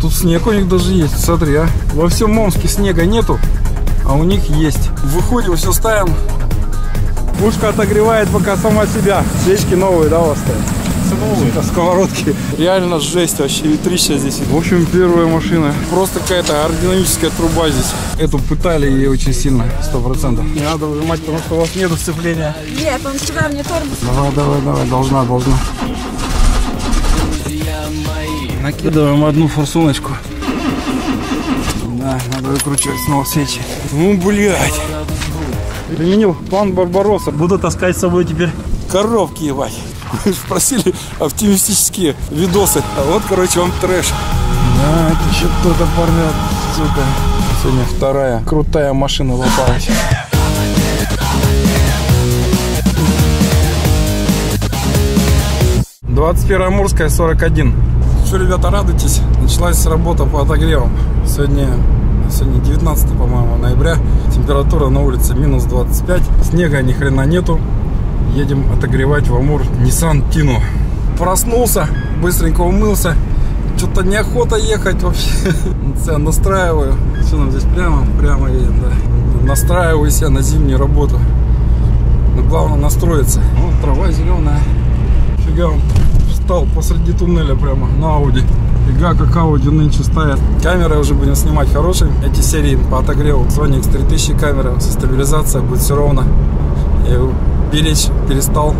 Тут снег у них даже есть, смотри, а. Во всем Омске снега нету, а у них есть. Выходим, все ставим. Пушка отогревает пока сама себя. Свечки новые, да, у вас стоят? Новые. Сковородки. Реально жесть вообще, ветрище здесь. В общем, первая машина. Просто какая-то аэродинамическая труба здесь. Эту пытали ей очень сильно, 100%. Не надо выжимать, потому что у вас нет сцепления. Нет, он сказал мне тормоз. Давай, должна. Накидываем одну форсуночку. Да, надо выкручивать снова свечи. Ну, блядь. Применил план Барбаросса. Буду таскать с собой теперь коровки, ебать. Просили оптимистические видосы. А вот, короче, вам трэш. Да, это еще кто-то порвет, сука. Сегодня вторая крутая машина попалась. «21 Амурская, 41». Что, ребята, радуйтесь. Началась работа по отогревам. Сегодня 19, по-моему, ноября. Температура на улице минус 25. Снега ни хрена нету. Едем отогревать в Амур Nissan Tino. Проснулся, быстренько умылся. Что-то неохота ехать вообще. Себя настраиваю. Все, нам здесь прямо едем, да. Настраиваю себя на зимнюю работу. Но главное настроиться. Вот трава зеленая. Фига он встал посреди туннеля прямо на Ауди. Фига, как Ауди нынче стоят. Камеры уже будем снимать хорошие. Эти серии по отогреву. Sony X3000 камера со стабилизацией. Будет все ровно. Я беречь перестал.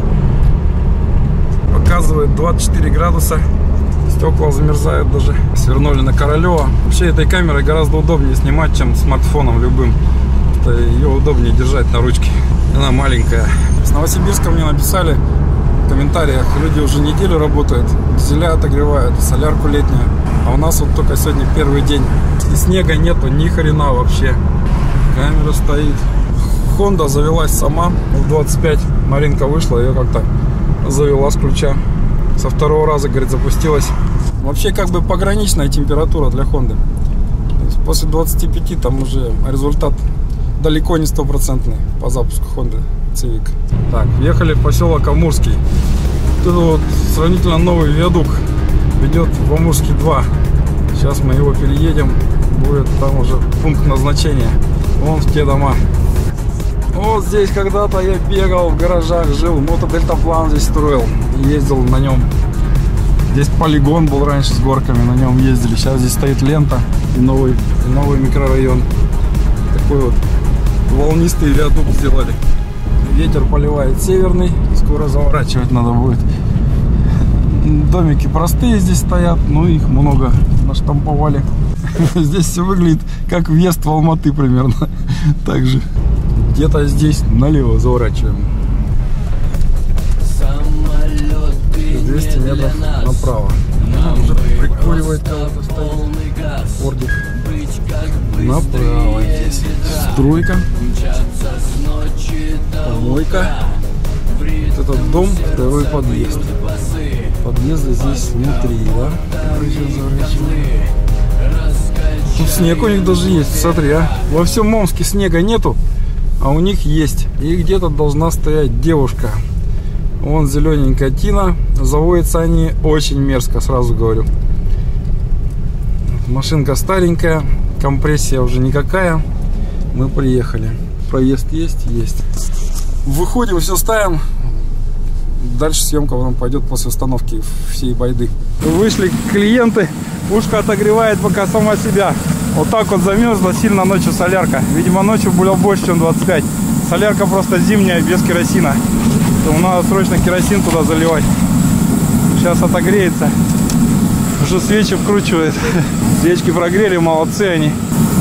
Показывает 24 градуса. Стекла замерзают даже. Свернули на Королева. Вообще этой камерой гораздо удобнее снимать, чем смартфоном любым. Это ее удобнее держать на ручке. Она маленькая. С Новосибирска мне написали в комментариях. Люди уже неделю работают. Дизеля отогревают, солярку летнюю. А у нас вот только сегодня первый день. И снега нету ни хрена вообще. Камера стоит. Honda завелась сама в 25. Маринка вышла, ее как-то завела с ключа. Со второго раза, говорит, запустилась. Вообще как бы пограничная температура для Honda. После 25 там уже результат далеко не стопроцентный по запуску Honda Civic. Так, въехали в поселок Амурский. Тут вот сравнительно новый виадук ведет в Амурский 2. Сейчас мы его переедем. Будет там уже пункт назначения. Вон в те дома. Вот здесь когда-то я бегал в гаражах, жил, мотодельтаплан здесь строил, ездил на нем. Здесь полигон был раньше с горками, на нем ездили. Сейчас здесь стоит лента и новый микрорайон. Такой вот волнистый виадук сделали. Ветер поливает северный, скоро заворачивать надо будет. Домики простые здесь стоят, но их много наштамповали. Здесь все выглядит как въезд в Алматы примерно. Также. Где-то здесь налево заворачиваем. 200 метров направо. Уже прикуривает кого-то стоит. Фордик. Направо здесь. Стройка. Помойка. Вот этот дом, второй подъезд. Подъезды здесь внутри, да? Тут снег у них даже есть, смотри, а. Во всем Омске снега нету, а у них есть. И где-то должна стоять девушка. Вон зелененькая Тина. Заводятся они очень мерзко, сразу говорю. Машинка старенькая, компрессия уже никакая. Мы приехали. Проезд есть? Есть. Выходим, все ставим. Дальше съемка нам пойдет после установки всей байды. Вышли клиенты. Пушка отогревает пока сама себя. Вот так вот замерзла сильно ночью солярка. Видимо, ночью было больше, чем 25. Солярка просто зимняя, без керосина. Поэтому надо срочно керосин туда заливать. Сейчас отогреется. Уже свечи вкручивает. Свечки прогрели, молодцы они.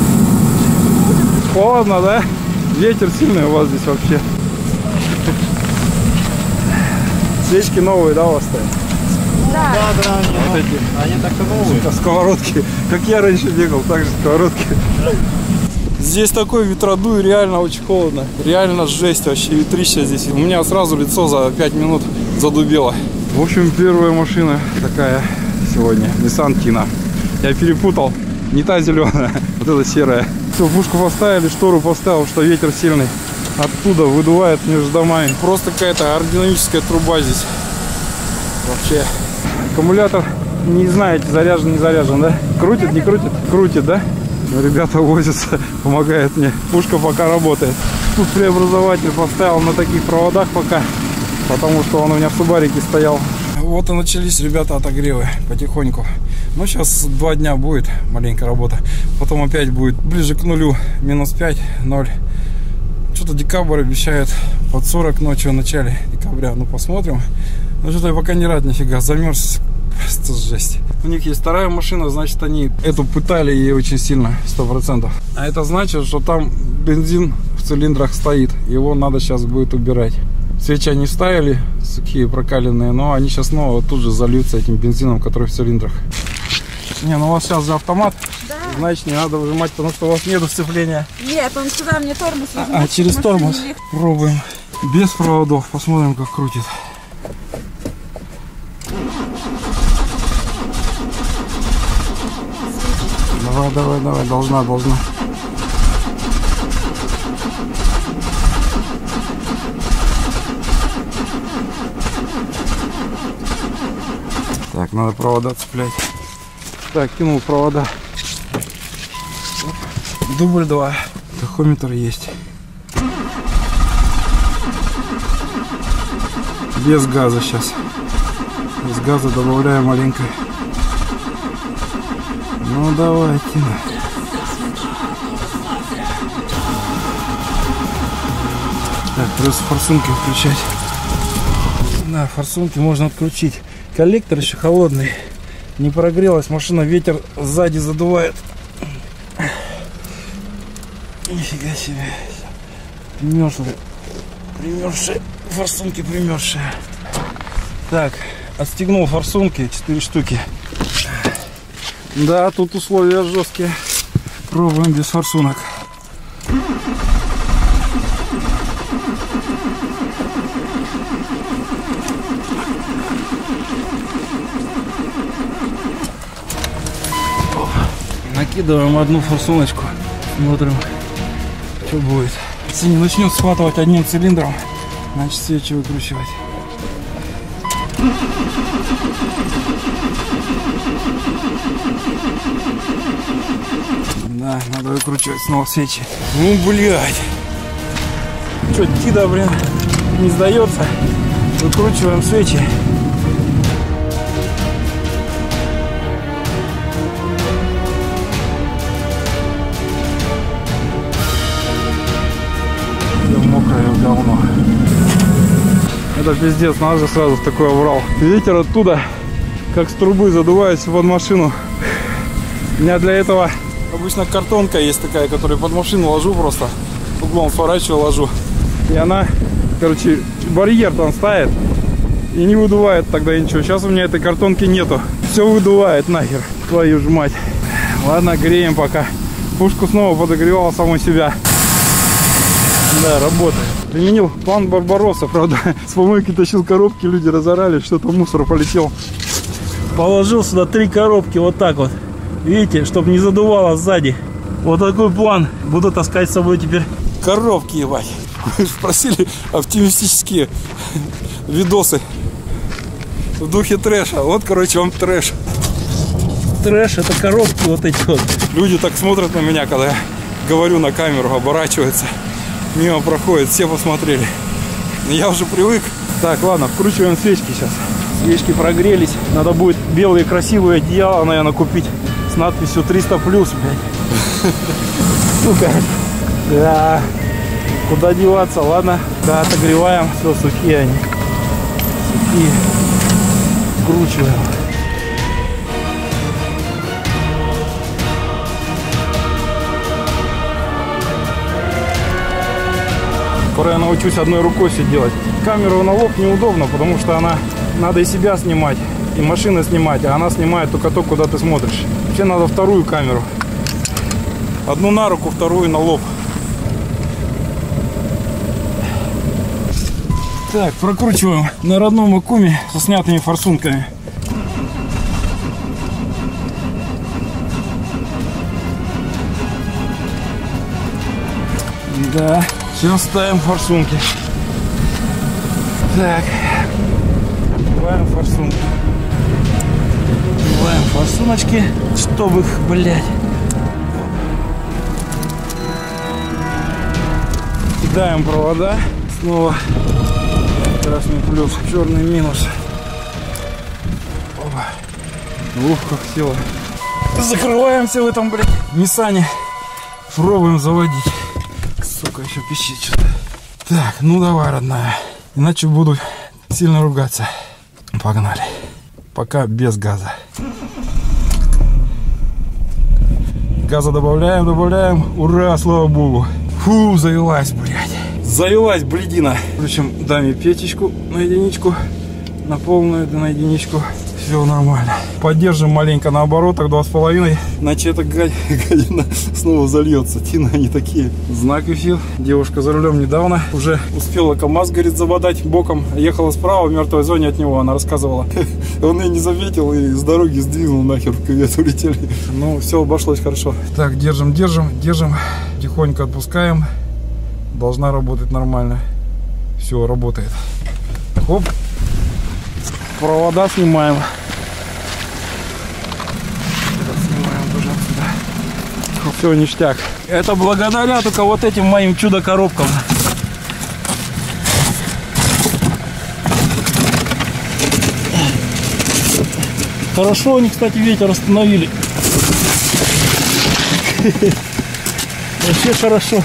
Холодно, да? Ветер сильный у вас здесь вообще. Свечки новые, да, у вас стоят? Да. Да, Вот эти. они так-то новые. Сковородки. Как я раньше бегал, так же сковородки. Здесь такой ветродуй, реально очень холодно. Реально жесть вообще, ветрище здесь. У меня сразу лицо за 5 минут задубело. В общем, первая машина такая сегодня. Nissan Tino. Я перепутал. Не та зеленая, вот эта серая. Все, пушку поставили, штору поставил, что ветер сильный. Оттуда выдувает между домами. Просто какая-то аэродинамическая труба здесь. Вообще. Аккумулятор Не знаете, заряжен, не заряжен, да? Крутит, не крутит? Крутит, да? Ну, ребята возятся, помогают мне. Пушка пока работает. Тут преобразователь поставил на таких проводах пока, потому что он у меня в субарике стоял. Вот и начались, ребята, отогревы потихоньку. Ну, сейчас 2 дня будет маленькая работа. Потом опять будет ближе к нулю, минус 5, 0. Что-то декабрь обещает под 40 ночью в начале декабря. Ну, посмотрим. Ну, что-то я пока не рад нифига, замерз. Просто жесть. У них есть вторая машина, значит, они эту пытали ей очень сильно, 100%. А это значит, что там бензин в цилиндрах стоит. Его надо сейчас будет убирать. Свечи они ставили, сухие, прокаленные, но они сейчас снова тут же зальются этим бензином, который в цилиндрах. Не, ну у вас сейчас же автомат. Да. Значит, не надо выжимать, потому что у вас нет сцепления. Нет, он сюда мне тормоз выжимает. Через тормоз. Пробуем. Без проводов. Посмотрим, как крутит. Давай, должна. Так, надо провода цеплять. Так, кинул провода. Дубль 2. Тахометр есть. Без газа сейчас. Без газа добавляю маленько. Ну давай, Тина. Так, просто форсунки включать. Да, форсунки можно отключить. Коллектор еще холодный. Не прогрелась машина, ветер сзади задувает. Нифига себе. Примерзшие. Форсунки примерзшие. Так, отстегнул форсунки, 4 штуки. Да, тут условия жесткие. Пробуем без форсунок. Накидываем одну форсуночку. Смотрим, что будет. Если не начнет схватывать одним цилиндром, значит свечи выкручивать. Да, надо выкручивать снова свечи. Ну, блядь. Что, Тида, блин, не сдается. Выкручиваем свечи. Мокрое говно. Это пиздец, надо же сразу в такой оврал. Ветер оттуда, как с трубы, задувается под машину. У меня для этого обычно картонка есть такая, которую под машину ложу просто. Углом сворачиваю, ложу. И она, короче, барьер там ставит. И не выдувает тогда ничего. Сейчас у меня этой картонки нету. Все выдувает нахер. Твою ж мать. Ладно, греем пока. Пушку снова подогревал саму себя. Да, работает. Применил план Барбаросса, правда. С помойки тащил коробки, люди разорали, что-то мусор полетел. Положил сюда 3 коробки вот так вот. Видите, чтобы не задувало сзади. Вот такой план. Буду таскать с собой теперь коробки, ебать. Вы спросили оптимистические видосы в духе трэша. Вот, короче, вам трэш. Трэш — это коробки вот эти вот. Люди так смотрят на меня, когда я говорю на камеру, оборачиваются. Мимо проходит, все посмотрели. Я уже привык. Так, ладно, вкручиваем свечки сейчас. Свечки прогрелись. Надо будет белые красивые одеяла, наверное, купить с надписью 300+, блядь. Сука. Да. Куда деваться, ладно. Да, отогреваем. Все, сухие они. Сухие. Вкручиваем. Скоро я научусь одной рукой все делать. Камеру на лоб неудобно, потому что она надо и себя снимать, и машины снимать, а она снимает только то, куда ты смотришь. Вообще надо вторую камеру. Одну на руку, вторую на лоб. Так, прокручиваем на родном аккуме со снятыми форсунками. Да. Сейчас ставим форсунки. Так. Убиваем форсунки. Закрываем форсуночки, чтобы их, блядь. Кидаем провода. Снова красный плюс, черный минус. Опа. Ух, как сила. Закрываемся в этом, блядь, Ниссане. Пробуем заводить. Сука, еще пищит что-то. Так, ну давай, родная. Иначе буду сильно ругаться. Погнали. Пока без газа. Газа добавляем, добавляем. Ура, слава богу. Фу, завелась, блядь. Завелась, блядина. Включим даме печечку на единичку. На полную, да на единичку. Все нормально. Поддержим маленько на оборотах 2,5. Иначе эта гадина снова зальется. Тины они такие. Знак эфир. Девушка за рулем недавно. Уже успела КамАЗ, говорит, забодать боком. Ехала справа в мертвой зоне от него. Она рассказывала. Он ее не заметил и с дороги сдвинул нахер. В кювет улетели. Ну, все обошлось хорошо. Так, держим, держим, держим. Тихонько отпускаем. Должна работать нормально. Все, работает. Хоп. Провода снимаем. Снимаем тоже отсюда. Все, ништяк. Это благодаря только вот этим моим чудо-коробкам. Хорошо они, кстати, ветер остановили. Вообще хорошо.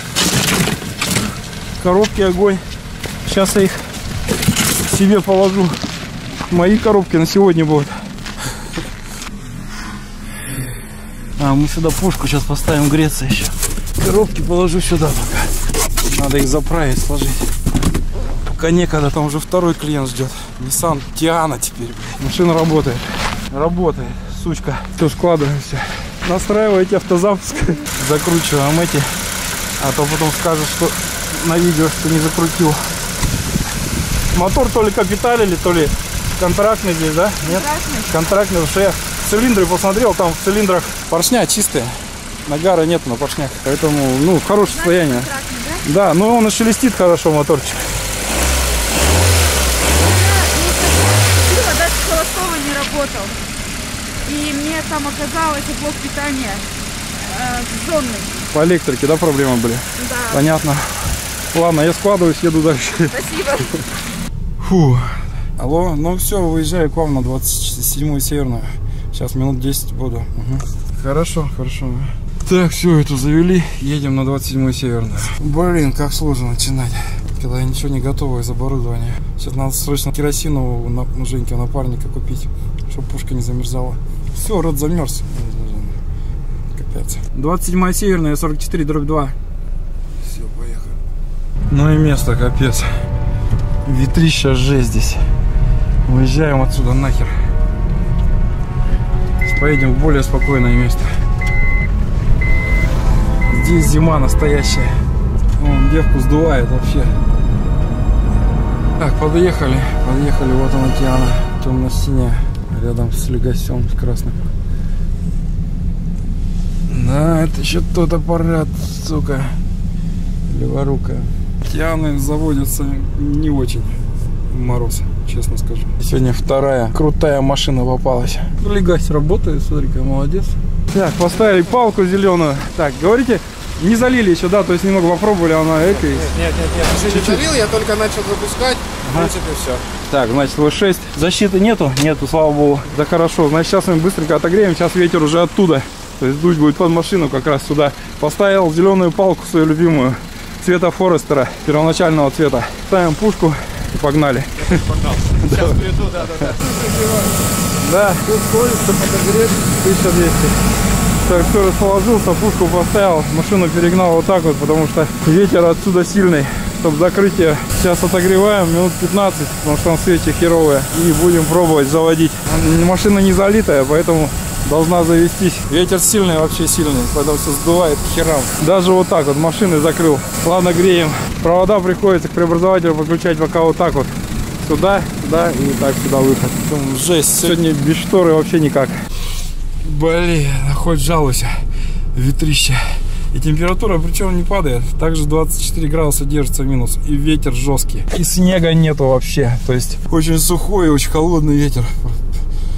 Коробки огонь. Сейчас я их себе положу. Мои коробки на сегодня будут. А, мы сюда пушку сейчас поставим греться еще. Коробки положу сюда пока. Надо их заправить, сложить. Пока некогда, там уже второй клиент ждет. Nissan Tiana теперь. Машина работает. Работает, сучка. Все, складываемся. Настраивайте автозапуск. Закручиваем эти. А то потом скажут, что на видео, что не закрутил. Мотор то ли капиталили, то ли контрактный здесь, да? Нет? Контрактный, потому что я цилиндры посмотрел, там в цилиндрах поршня чистые. Нагара нет на поршнях. Поэтому, ну, в хорошем состоянии. Да, но он и шелестит хорошо, моторчик. Даже холостого не работал. И мне там оказалось блок питания зонный. По электрике, да, проблемы были? Да. Понятно. Ладно, я складываюсь, еду дальше. Спасибо. Фу. Алло, ну все, выезжаю к вам на 27-ю Северную. Сейчас минут 10 буду. Угу. Хорошо, хорошо. Так, все, это завели. Едем на 27-ю Северную. Блин, как сложно начинать, когда я ничего не готово из оборудования. Сейчас надо срочно керосину на Женьке, напарника купить, чтобы пушка не замерзала. Все, рот замерз. Капец. 27-я Северная, 44/2. Все, поехали. Ну и место, капец. Ветрища жесть здесь. Уезжаем отсюда нахер. Сейчас поедем в более спокойное место. Здесь зима настоящая. Вон, девку сдувает вообще. Так, подъехали. Подъехали, вот она Tiana. Темно-синяя. Рядом с легасем, с красным. Да, это еще тот аппарат, сука. Леворукая. Tiana заводятся не очень в мороз, честно скажу. Сегодня вторая крутая машина попалась. Легась работает, смотри-ка, молодец. Так, поставили палку зеленую. Так, говорите, не залили еще, да? То есть немного попробовали, она эко. Нет, уже не залил, я только начал запускать. В принципе, все. Так, значит, V6. Защиты нету? Нету, слава богу. Да хорошо, значит, сейчас мы быстренько отогреем. Сейчас ветер уже оттуда. То есть дуть будет под машину как раз сюда. Поставил зеленую палку свою любимую. Цвета Форестера, первоначального цвета. Ставим пушку и погнали. Сейчас приду, да. Да, тут сходится подогреть 1200. Так, все, расположился, пушку поставил, машину перегнал вот так вот, потому что ветер отсюда сильный. Чтобы закрытие, сейчас отогреваем минут 15, потому что там свечи херовые. И будем пробовать заводить. Машина не залитая, поэтому должна завестись. Ветер сильный, вообще сильный, поэтому все сдувает к херам. Даже вот так вот машины закрыл. Ладно, греем. Провода приходится к преобразователю подключать пока вот так вот. Сюда, сюда и так сюда выход. Жесть, сегодня без шторы вообще никак. Блин, хоть жалуйся. Ветрище. И температура причем не падает. Также 24 градуса держится минус. И ветер жесткий. И снега нету вообще. То есть очень сухой и очень холодный ветер.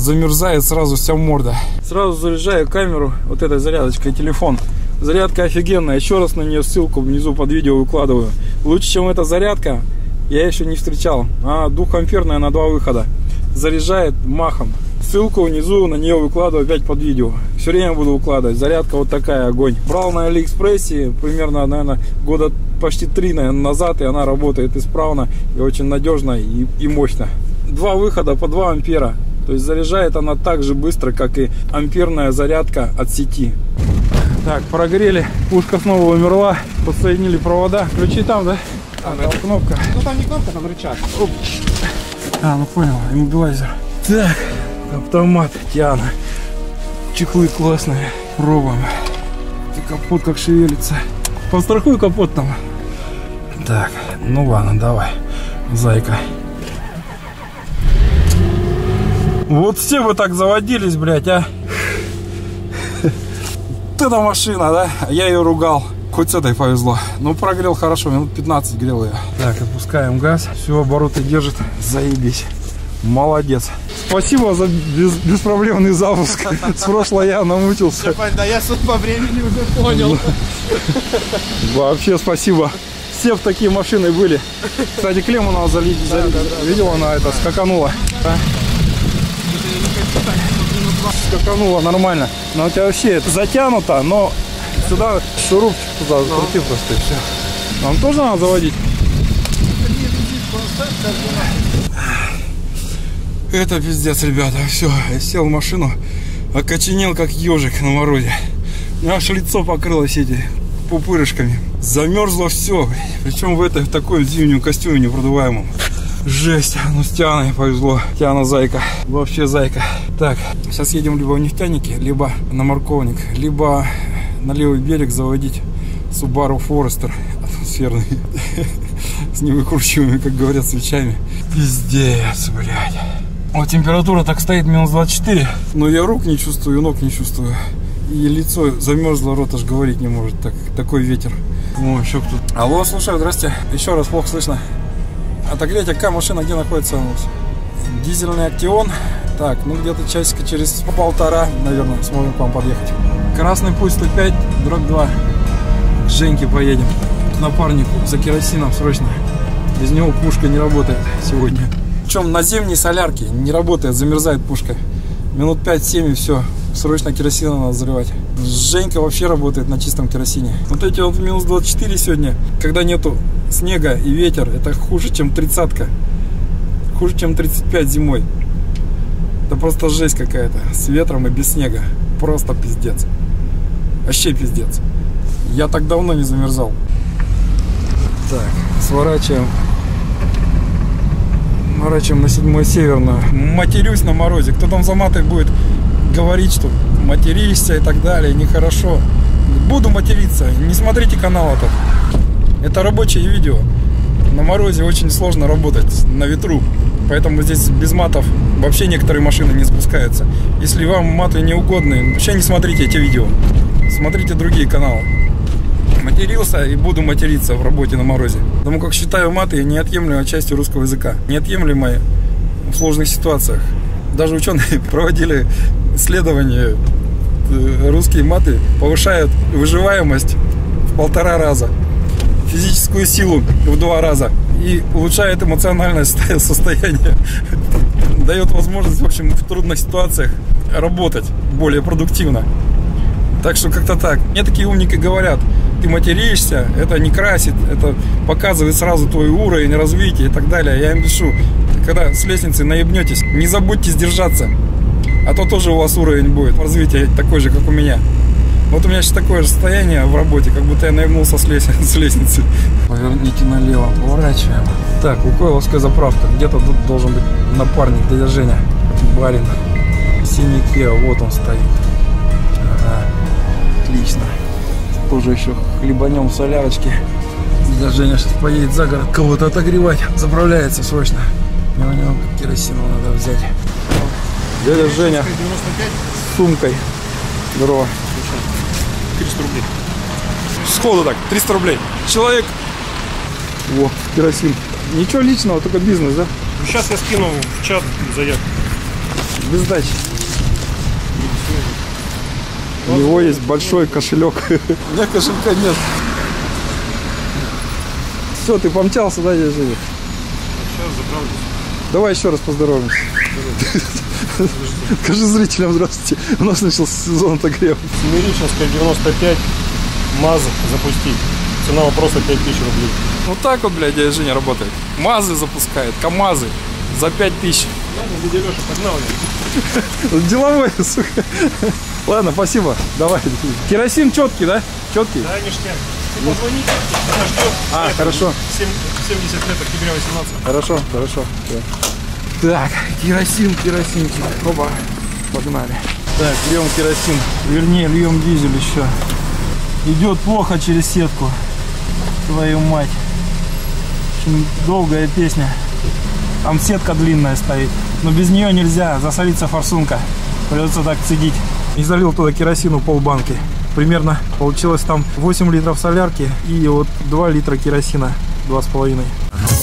замерзает сразу вся морда. Сразу заряжаю камеру вот этой зарядочкой, телефон. Зарядка офигенная, еще раз на нее ссылку внизу под видео выкладываю. Лучше, чем эта зарядка, я еще не встречал. 2-амперная на 2 выхода. Заряжает махом. Ссылку внизу на нее выкладываю опять под видео. Все время буду выкладывать. Зарядка вот такая, огонь. Брал на Алиэкспрессе примерно, наверное, года почти 3, наверное, назад. И она работает исправно и очень надежно и мощно. 2 выхода по 2 ампера. То есть заряжает она так же быстро, как и амперная зарядка от сети. Так, прогрели. Пушка снова умерла. Подсоединили провода. Ключи там, да? Там кнопка. Ну там не кнопка, там рычаг. Оп. Ну понял, иммобилайзер. Так, автомат Тиана. Чехлы классные. Пробуем. И капот как шевелится. Подстрахуй капот там. Так, ну ладно, давай, зайка. Вот все бы так заводились, блядь, а. Это машина, да? Я ее ругал. Хоть с этой повезло. Ну, прогрел хорошо, минут 15 грел ее. Так, отпускаем газ. Все, обороты держит. Заебись. Молодец. Спасибо за беспроблемный запуск. С прошлой я намучился. Да я суд по времени уже понял. Вообще спасибо. Все в такие машины были. Кстати, клемму надо залить. Видел, она это скаканула. Скаканула нормально. Но у тебя вообще это затянуто, но сюда шурупчик туда закрути просто и все. Вам тоже надо заводить? Это пиздец, ребята. Все, я сел в машину, окоченел как ежик на морозе. Аж лицо покрылось эти пупырышками. Замерзло все. Причем в такой зимнем костюме непродуваемом. Жесть, ну с Тианой повезло. Тиана зайка, вообще зайка. Так, сейчас едем либо в нефтяники, либо на морковник, либо на левый берег заводить Subaru Forester атмосферный. С невыкручиваемыми, как говорят, свечами. Пиздец, блядь. Вот температура так стоит минус 24. Но я рук не чувствую, ног не чувствую. И лицо замерзло, рот аж говорить не может. Такой ветер. О, еще кто-то. Алло, слушай, здрасте. Еще раз плохо слышно. Отогреть, какая машина, где находится у нас? Дизельный Актион. Так, ну где-то часика через 1,5, наверное, сможем к вам подъехать. Красный путь 105/2. К Женьке поедем. К напарнику за керосином срочно. Без него пушка не работает сегодня. Причем на зимней солярке не работает, замерзает пушка. Минут 5-7 и все. Срочно керосина надо заливать. Женька вообще работает на чистом керосине. Вот эти вот минус 24 сегодня, когда нету снега и ветер, это хуже, чем 30-ка. Хуже, чем 35 зимой. Это просто жесть какая-то. С ветром и без снега. Просто пиздец. Вообще пиздец. Я так давно не замерзал. Так, сворачиваем. Сворачиваем на 7-ю Северную. Матерюсь на морозе. Кто там за матой будет говорить, что материшься и так далее, нехорошо. Буду материться. Не смотрите канал этот. Это рабочее видео. На морозе очень сложно работать, на ветру. Поэтому здесь без матов вообще некоторые машины не спускаются. Если вам маты не угодны, вообще не смотрите эти видео. Смотрите другие каналы. Матерился и буду материться в работе на морозе. Потому как считаю маты неотъемлемой частью русского языка. Неотъемлемой в сложных ситуациях. Даже ученые проводили исследования. Русские маты повышают выживаемость в 1,5 раза. Физическую силу в 2 раза. И улучшает эмоциональное состояние. Дает возможность, в общем, в трудных ситуациях работать более продуктивно. Так что как-то так. Мне такие умники говорят: ты материшься, это не красит, это показывает сразу твой уровень развития и так далее. Я им пишу: когда с лестницы наебнетесь, не забудьте сдержаться, а то тоже у вас уровень будет развития такой же, как у меня. Вот у меня сейчас такое же состояние в работе, как будто я наебнулся с лестницы. Поверните налево, поворачиваем. Так, лукойловская заправка. Где-то тут должен быть напарник, дядя Женя, барин. Синий Киа, вот он стоит. Ага, отлично. Тоже еще хлебанем в солярочке. Дядя Женя сейчас поедет за город кого-то отогревать. Заправляется срочно. Мне у него керосину надо взять. Дядя Женя с сумкой. Здорово. 300 рублей. Сходу так, 300 рублей. Человек. Во, керосин. Ничего личного, только бизнес, да? Сейчас я скину в чат заявку. Без сдачи. У него есть большой кошелек. У меня кошелька нет. Все, ты помчался, да, дядя Женя? Сейчас заправлюсь. Давай еще раз поздороваемся. Скажи зрителям здравствуйте. У нас начался сезон отогрева. Семиреченская 95. МАЗ запустить. Цена вопроса 5000 рублей. Вот так вот, блядь, дядя Женя работает. МАЗы запускает, КАМАЗы за 5000. Ладно, дядя Леша, погнал я. Деловой, сука. Ладно, спасибо. Давай. Керосин четкий, да? Четкий? Да, ништяк. Ты позвони, она ждет. А, хорошо. 70 лет, октября 18. Хорошо, хорошо. Так, керосинчик. Оба. Погнали. Так, льем керосин. Вернее, льем дизель еще. Идет плохо через сетку. Твою мать. Очень долгая песня. Там сетка длинная стоит. Но без нее нельзя. Засолится форсунка. Придется так цедить. И залил туда керосину полбанки. Примерно получилось там 8 литров солярки и вот 2 литра керосина. 2,5.